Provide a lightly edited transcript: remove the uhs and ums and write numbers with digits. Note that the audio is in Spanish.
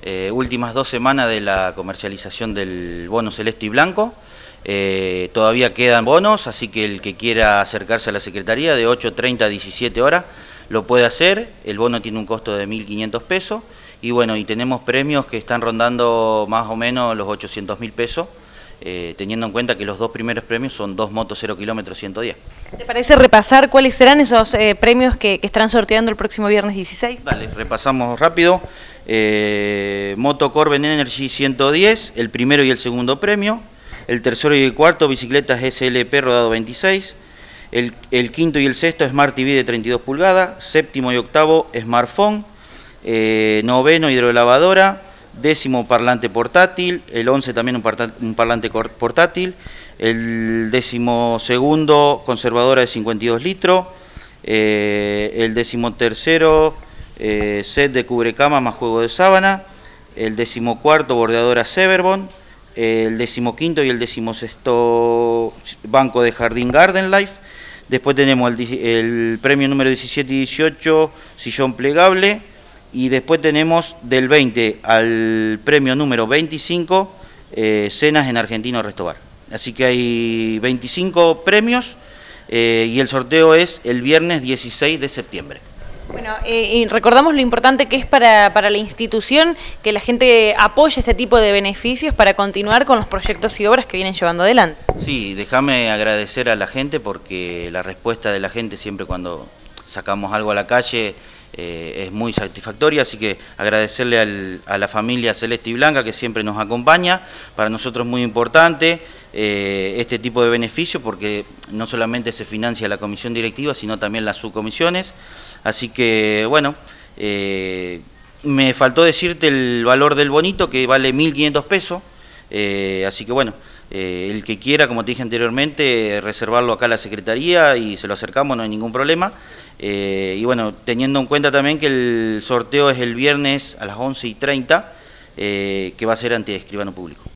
últimas 2 semanas de la comercialización del bono celeste y blanco. Todavía quedan bonos, así que el que quiera acercarse a la Secretaría de 8:30 a 17 horas lo puede hacer. El bono tiene un costo de 1.500 pesos y bueno, y tenemos premios que están rondando más o menos los 800.000 pesos, teniendo en cuenta que los 2 primeros premios son 2 motos 0 kilómetros 110. ¿Te parece repasar cuáles serán esos premios que estarán sorteando el próximo viernes 16? Dale, repasamos rápido. Moto Corben Energy 110, el primero y el segundo premio. El tercero y el cuarto, bicicletas SLP rodado 26. El quinto y el sexto, Smart TV de 32 pulgadas. Séptimo y octavo, smartphone. Noveno, hidrolavadora. Décimo, parlante portátil. El 11 también un parlante portátil. El 12º, conservadora de 52 litros. El 13º, set de cubrecama más juego de sábana. El 14º, bordeadora Severbond. El 15º y el 16º, banco de jardín Garden Life. Después tenemos el premio número 17 y 18, sillón plegable. Y después tenemos del 20 al premio número 25, cenas en Argentino Restobar. Así que hay 25 premios y el sorteo es el viernes 16 de septiembre. Bueno, y recordamos lo importante que es para la institución que la gente apoye este tipo de beneficios para continuar con los proyectos y obras que vienen llevando adelante. Sí, déjame agradecer a la gente porque la respuesta de la gente siempre cuando sacamos algo a la calle es muy satisfactoria, así que agradecerle a la familia Celeste y Blanca que siempre nos acompaña. Para nosotros es muy importante este tipo de beneficio porque no solamente se financia la comisión directiva, sino también las subcomisiones. Así que, bueno, me faltó decirte el valor del bonito, que vale 1.500 pesos. Así que, bueno, el que quiera, como te dije anteriormente, reservarlo acá a la Secretaría y se lo acercamos, no hay ningún problema. Y, bueno, teniendo en cuenta también que el sorteo es el viernes a las 11:30, que va a ser ante escribano público.